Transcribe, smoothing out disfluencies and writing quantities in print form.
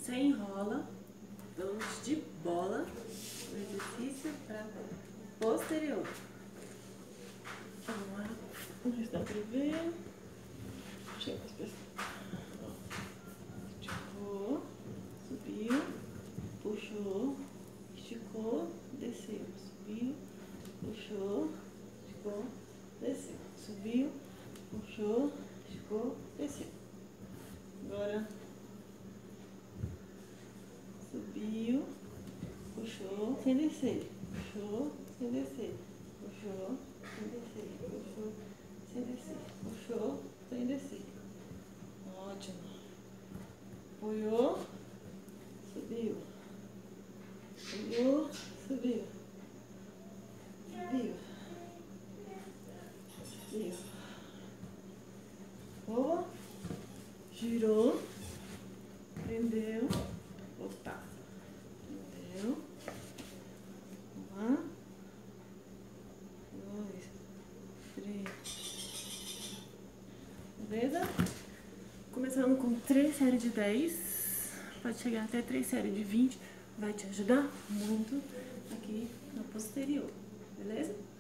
Você enrola, vamos de bola, o exercício para posterior. Vamos lá, vamos ver se dá pra ver. Chega as pessoas. Esticou, subiu, puxou, esticou, desceu, subiu, puxou, esticou, desceu, subiu, puxou, esticou, desceu. Agora subiu, puxou, sem descer, puxou, sem descer, puxou, sem descer, puxou, sem descer, puxou, sem descer. Ótimo. Apoiou, subiu, apoiou, subiu, subiu, subiu. Boa. Girou, prendeu, voltar. Prendeu. Uma, dois, três. Beleza? Começando com 3 séries de 10. Pode chegar até 3 séries de 20. Vai te ajudar muito aqui no posterior. Beleza?